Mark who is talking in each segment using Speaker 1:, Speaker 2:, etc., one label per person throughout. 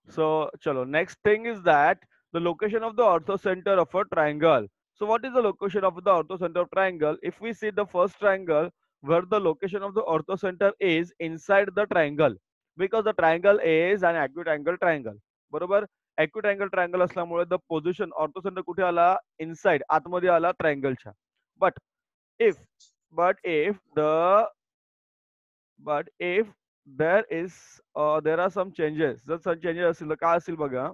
Speaker 1: So, chalo, next thing is that the location of the orthocenter of a triangle. So, what is the location of the orthocenter of triangle? If we see the first triangle, where the location of the orthocenter is inside the triangle, because the triangle is an acute angle triangle. बरोबर. Acute angle triangle असल्यामुळे the position orthocenter कुठे आला? Inside, आतमध्ये आला triangleच्या. But if, if the, if there is, there are some changes. जर some changes असतील तर काय असतील बघा.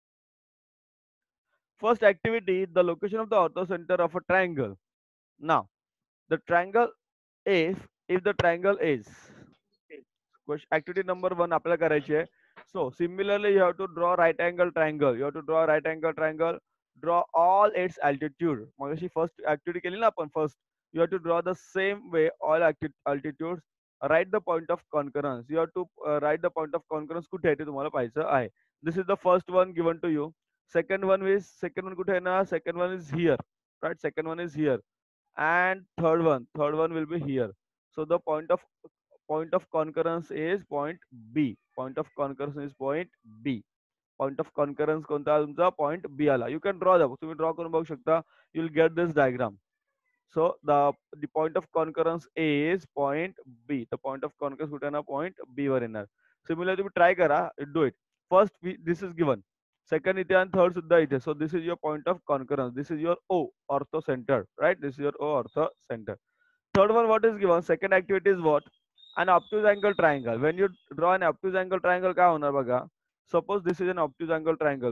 Speaker 1: First activity, the location of the orthocenter of a triangle. Now, the triangle is, if the triangle is, activity number one आपल्याला करायची आहे. So, similarly, you have to draw right angle triangle. You have to draw right angle triangle. Draw all its altitude. मगाशी first activity केली ना आपण first. You have to draw the same way all altitudes. Write the point of concurrence. You have to write the point of concurrence कुठे आहे ते तुम्हाला पाहायचं आहे. This is the first one given to you. Second one कुठे आहे ना? Second one is here. Right? Second one is here. And third one will be here. So the point of concurrence is point B. Point of concurrence is point B. Point of concurrence कोणता तुमचा point B आला. You can draw that. तुम्ही draw करून बघू शकता. You'll get this diagram. So the point of concurrence is point B. The point of concurrence कुठे ना point B वर येणार. Similarly तुम्ही try करा. Do it. First this is given. Second इथे आणि third सुद्धा इथे. So this is your point of concurrence. This is your O, ortho center. Right? This is your O, ortho center. Third one, what is given? Second activity is what? An obtuse angle triangle. When you draw an obtuse angle triangle, काय होणार बघा? Suppose this is an obtuse angle triangle.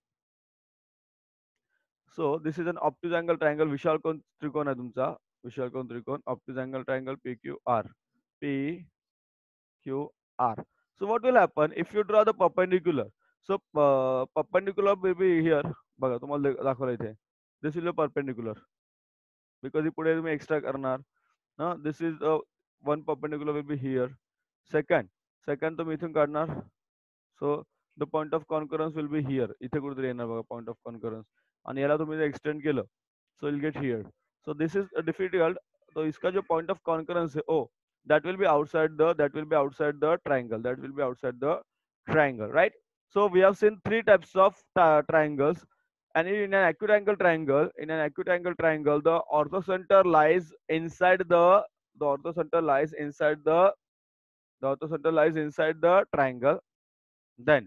Speaker 1: So this is an obtuse angle triangle. विशाल कोण त्रिकोण आहे तुमचा? विशाल कोण त्रिकोण? Obtuse angle triangle PQR. PQR. So what will happen if you draw the perpendicular? So perpendicular will be here. बघा तुम्हाला दाखवलं इथे. This will be perpendicular. Because ही पुढे तुम्ही extra करणार. This is one perpendicular will be here. Second तुम्ही इथून काढणार. So the point of concurrence will be here. इथे कुठेतरी येणार बघा point of concurrence. आणि याला तुम्ही extend केलं. So you'll get here. So this is difficult. So इसका जो point of concurrence है, oh, that will be outside the triangle. That will be outside the triangle, right? So we have seen three types of triangles. And in an acute angle triangle, the orthocenter lies inside the orthocenter lies inside the orthocenter lies inside the triangle. Then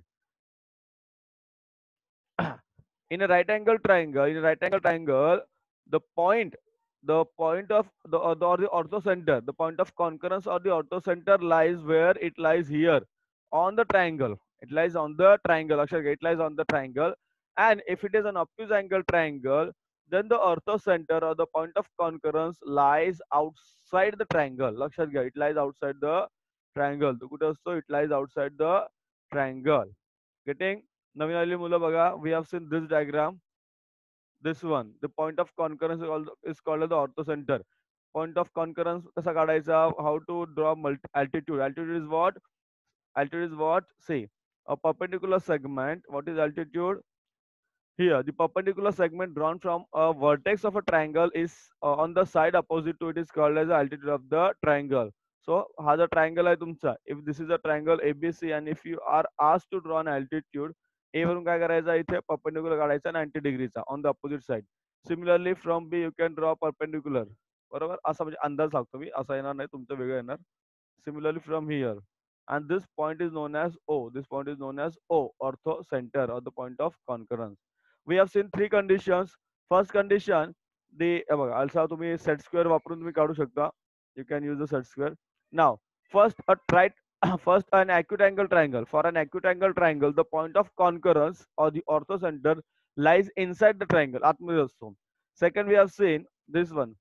Speaker 1: in a right angle triangle, the point of the orthocenter, the point of concurrence or the orthocenter lies where it lies here on the triangle. It lies on the triangle. Actually, it lies on the triangle. And if it is an obtuse angle triangle, then the orthocenter or the point of concurrence lies outside the triangle. लक्षात घ्या, it lies outside the triangle. तो कुठे असतो? It lies outside the triangle. Getting? नवीन आलेली मुलं बघा, we have seen this diagram. This one, the point of concurrence is called as the orthocenter. Point of concurrence कसा काढायचा? How to draw altitude? Altitude is what? See, a perpendicular segment. What is altitude? Here, the perpendicular segment drawn from a vertex of a triangle is on the side opposite to it is called as the altitude of the triangle. So, हा जो triangle आहे तुमचा, if this is a triangle ABC and if you are asked to draw an altitude, A वरून काय करायचा इथे perpendicular काढायचा 90 डिग्रीचा on the opposite side. Similarly, from B you can draw perpendicular. बरोबर? असा म्हणजे अंदाज सांगतो मी, असा येणार नाही, तुमचं वेगळं येणार. Similarly, from here. And this point is known as O. This point is known as O, ortho center, or the point of concurrence. We have seen three conditions. First condition, the also तुम्ही set square वापरून तुम्ही काढू शकता. You can use the set square. Now, first a right, first an acute angle triangle. For an acute angle triangle, the point of concurrence or the orthocenter lies inside the triangle. आतमध्ये असतो. Second, we have seen this one.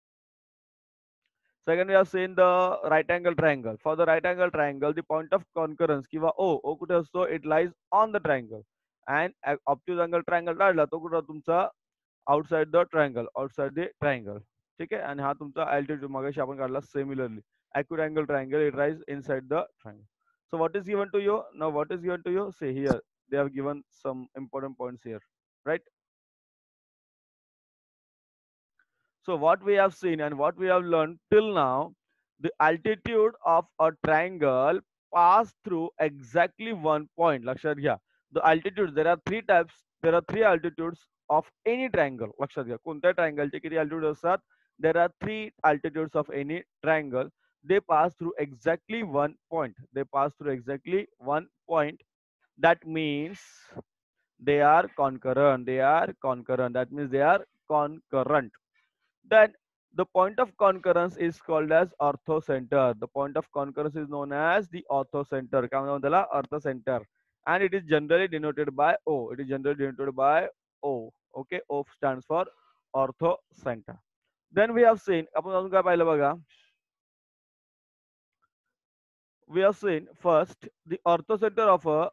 Speaker 1: Second, we have seen the right angle triangle. For the right angle triangle, the point of concurrence किंवा O कुठे असतो? It lies on the triangle. And obtuse angle triangle काढला तो कुठं तुमचा outside the triangle, outside the triangle. ठीक आहे. आणि हा तुमचा altitude मगाशी आपण काढला similarly. Acute angle triangle, it lies inside the triangle. So what is given to you? Now what is given to you? See here, they have given some important points here, right? So what we have seen and what we have learned till now, the altitude of a triangle pass through exactly one point. लक्षात घ्या. The altitudes, there are three types, there are three altitudes of any triangle. लक्षात घ्या कोणत्या ट्रायंगलचे किती altitude असतात. There are three altitudes of any triangle. They pass through exactly one point. They pass through exactly one point. That means they are concurrent. They are concurrent. That means they are concurrent. Then the point of concurrence is called as orthocenter. The point of concurrence is known as the orthocenter. काय म्हणतात त्याला? Orthocenter. And it is generally denoted by O. It is generally denoted by O. Okay, O stands for orthocenter. Then we have seen, आपण अजून काय पाहिलं बघा. We have seen first the orthocenter of a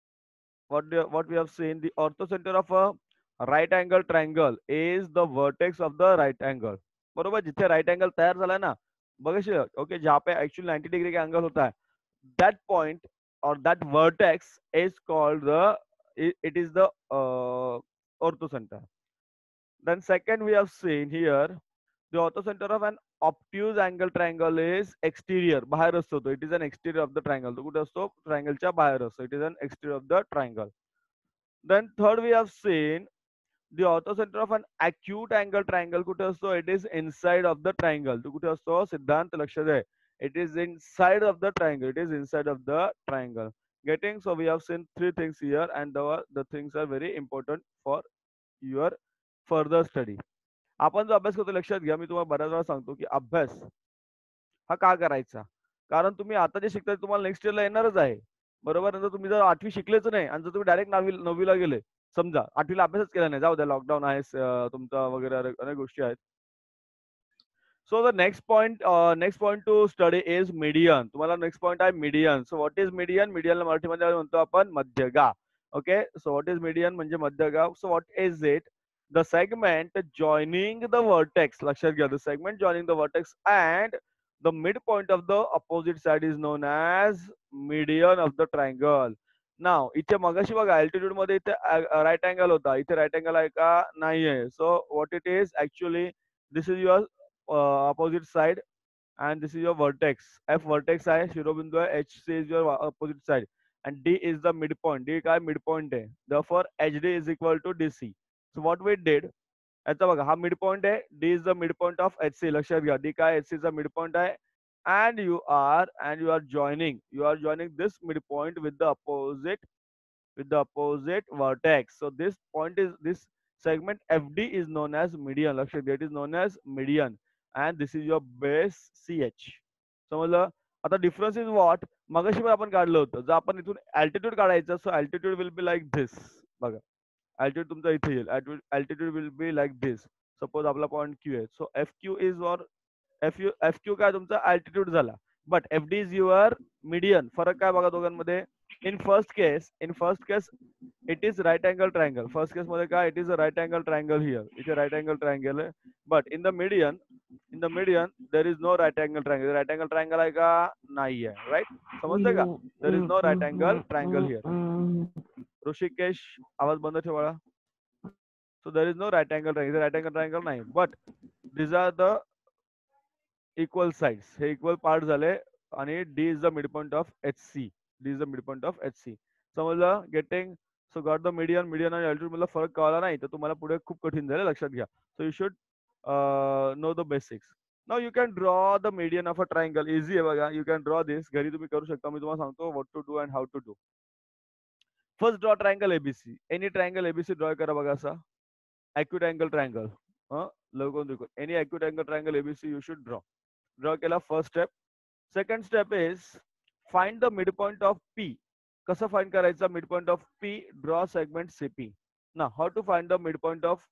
Speaker 1: what we have seen, the orthocenter of a right angle triangle is the vertex of the right angle. बरोबर, जिथे right angle तयार झाला ना, बघितलं ओके, जहाँ पे एक्चुअली 90 डिग्री का angle होता है, that point or that vertex is called the it is the orthocenter. Then second we have seen here the orthocenter of an obtuse angle triangle is exterior, बाहेर असतो तो, it is an exterior of the triangle. तो कुठे असतो? ट्रायंगलच्या बाहेर असतो, it is an exterior of the triangle. Then third we have seen the orthocenter of an acute angle triangle कुठे असतो? It is inside of the triangle. तो कुठे असतो? सिद्धांत लक्ष दे. It is inside of the triangle. It is inside of the triangle. Getting, so we have seen three things here, and the things are very important for your further study. आपण जो अभ्यास करतो लक्षात घ्या, मी तुम्हाला बऱ्याच वेळा सांगतो की अभ्यास हा का करायचा, कारण तुम्ही आता जे शिकताय तुम्हाला नेक्स्ट इयरला येणारच आहे. बरोबर, नंतर तुम्ही जर 8वी शिकलेच नाही आणि जर तुम्ही डायरेक्ट 9वीला गेले, समजा 8वीला अभ्यासच केला नाही, जाऊ द्या, लॉकडाऊन आहे, तुमचा वगैरे अनेक गोष्टी आहेत. So the next point to study is median. तुम्हाला नेक्स्ट पॉइंट आहे median. So what is median? medianला मराठीमध्ये म्हणतो आपण मध्यगा. Okay, so what is median म्हणजे मध्यगा. So what is it? The segment joining the vertex. लक्षात घ्या, the segment joining the vertex and the midpoint of the opposite side is known as median of the triangle. Now इथे मगाशी बघा altitude मध्ये इथे right angle होता, इथे right angle आहे का? नाहीये. So what it is actually, this is your opposite side and this is your vertex. F vertex आहे, शिरोबिंदू आहे, HC is your opposite side and D is the midpoint. D काय? midpoint आहे. Therefore HD is equal to DC. So what we did, याचा बघा हा midpoint आहे, D is the midpoint of HC. लक्षात घ्या, D काय? HC चा midpoint आहे, and you are joining this midpoint with the opposite vertex. So this point is, this segment FD is known as median. लक्षात घ्या, it is known as median and this is your base CH. समजलं? आता difference is what, मगाशी पण आपण काढलं होतं, जर आपण इथून अल्टिट्यूड काढायचं, so altitude will be like this. बघा, अल्टिट्यूड तुमचा इथे येईल, altitude will be like this. Suppose आपला पॉईंट क्यू आहे, so F Q is or F Q काय तुमचा अल्टिट्यूड झाला, but F D is your median. फरक काय बघा दोघांमध्ये? In first case it is right angle triangle. First case मध्ये काय? It is a right angle triangle here, इथे राइट एंगल ट्रायंगल आहे, but in the median there is no right angle triangle. Right angle triangle आहे का? नाही आहे. Right, समजतंय का? There is no right angle triangle here. Rishikesh आवाज बंद ठेवा. So there is no right angle triangle, right angle triangle नाही, but these are the equal sides. हे इक्वल पार्ट झाले आणि D is the midpoint of HC. D is the midpoint of HC. समजलं? Getting? So got the median आणि altitude मधला फरक कळला नाही तर तुम्हाला पुढे खूप कठीण झालं, लक्षात घ्या. So you should know the basics. Now you can draw the median of a triangle. Easy आहे बघा, यू कॅन ड्रॉ दिस. घरी तुम्ही करू शकता, मी तुम्हाला सांगतो what to do and how to do. First draw triangle ABC. Any triangle ABC draw करा बघा असा. acute angle triangle, any acute angle triangle ABC you should draw केला. first step. second step is find the midpoint of P. कसं find करायचा midpoint of P? draw segment CP. now how to find the midpoint of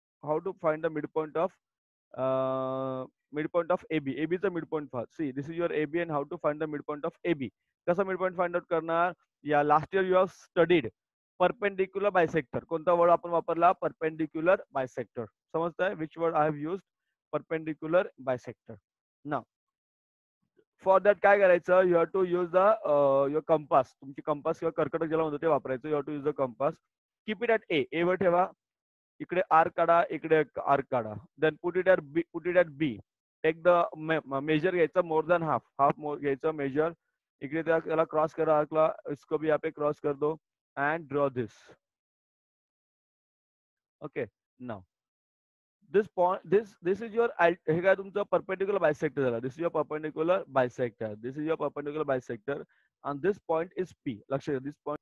Speaker 1: midpoint of AB. AB चा midpoint पहा. see, this is your AB and how to find the midpoint of AB. कसं midpoint find out करणार? या last year you have studied perpendicular bisector. कोणता word आपण वापरला? Perpendicular bisector. समजतंय? Which word I have used? Perpendicular bisector. Now for that काय करायचं? You have to use the your compass. तुमची कंपास किंवा कर्कटक ज्याला म्हणतो ते वापरायचं. You have to use the compass. Keep it at A वर ठेवा. इकडे आर काढा, इकडे आर काढा. Then put it at B. Take the measure घ्यायचं, मोर दॅन हाफ घ्यायचं मेजर. इकडे त्याला क्रॉस करा, आर्कला इसको भी यहाँ पे क्रॉस कर दो. and draw this. Okay, now this point, this is your हे काय तुमचं perpendicular bisector झाला. This is your perpendicular bisector. This is your perpendicular bisector, and this point is P. लक्ष द्या, this point.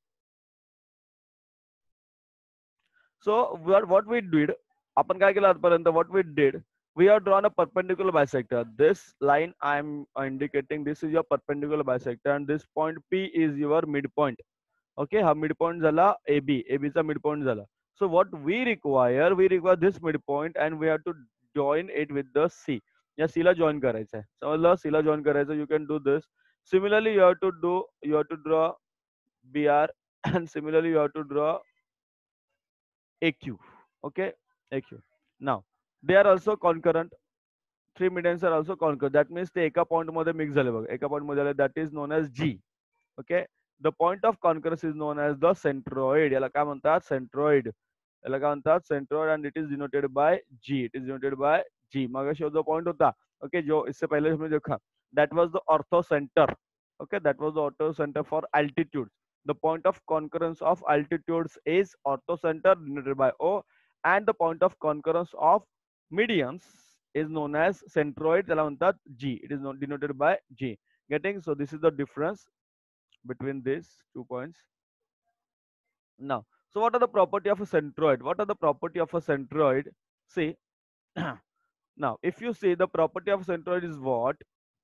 Speaker 1: So what we did, आपण काय केलं आजपर्यंत, what we did, we have drawn a perpendicular bisector. This line I am indicating, this is your perpendicular bisector, and this point P is your midpoint. Okay, हा midpoint झाला AB, AB चा midpoint झाला. So what we require this midpoint and we have to join it with the C. या C ला join करायचं आहे. समजलं, C ला join करायचं. You can do this. Similarly, you have to draw BR and similarly you have to draw AQ. Okay, AQ. Now they are also concurrent. Three medians are also concurrent. That means ते एका point मध्ये mix झाले बघा. एका point मध्ये झाले. That is known as G. Okay, the point of concurrence is known as the centroid. याला काय म्हणतात, centroid. याला काय म्हणतात, centroid, and it is denoted by G. It is denoted by G. मगाशी जो point होता, okay, जो इससे पहले हमने देखा, that was the orthocenter. Okay, that was the orthocenter for altitude. The point of concurrence of altitudes is orthocenter, denoted by O, and the point of concurrence of medians is known as centroid. त्याला म्हणतात G. It is denoted by G. Getting? So this is the difference between these 2 points. Now, so what are the property of a centroid? What are the property of a centroid? See, now if you see, the property of centroid is what?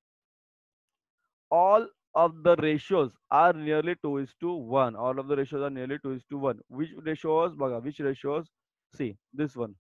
Speaker 1: All of the ratios are nearly 2 is to 1. All of the ratios are nearly 2 is to 1. Which ratios? Baga, which ratios? See, this one.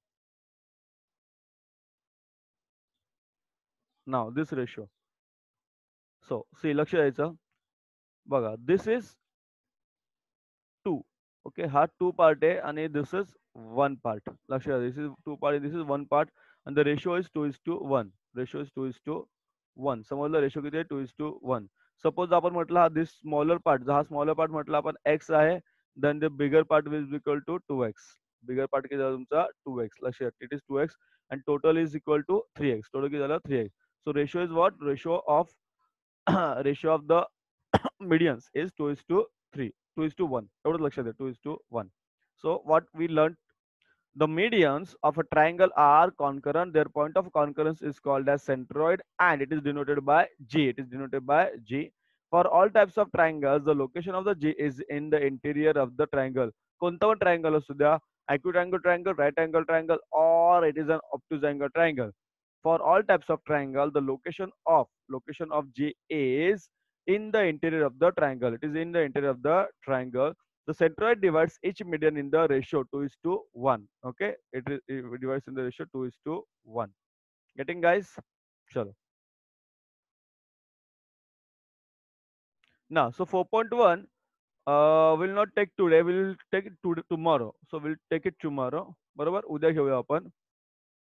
Speaker 1: Now, this ratio. So, see, लक्ष द्यायचं. बघा, this is 2. Okay, हा 2 part आहे आणि this is 1 part. लक्ष द्या, this is 2 part, this is 1 part, and the ratio is 2 is to 1. Ratio is 2 is to 1. समजलं, ratio किती आहे, 2 is to 1. सपोज आपण म्हटलं हा this smaller part, हा smaller part म्हटलं आपण x आहे, then the bigger part is equal to 2x. Bigger part किती झाला तुमचा 2x. लक्ष द्या, it is 2x and total is equal to 3x. Total किती झालं 3x. So ratio is what? Ratio of ratio of the medians is 2 is to 3. 2 is to 1. एवढं लक्षात द्या, 2 is to 1. So what we learned, the medians of a triangle are concurrent. Their point of concurrence is called as centroid and it is denoted by G. It is denoted by G. For all types of triangles, the location of the G is in the interior of the triangle. कोणता पण triangle असू द्या, acute angle triangle, right angle triangle, or it is an obtuse angle triangle. For all types of triangle, the location of G is in the interior of the triangle. It is in the interior of the triangle. The centroid divides each median in the ratio 2 is to 1. Okay, it divides in the ratio 2 is to 1. Getting, guys? Chalo. Now, so 4.1 will not take today, we'll take it tomorrow. So we'll take it tomorrow. बरोबर, उद्या घेऊया आपण.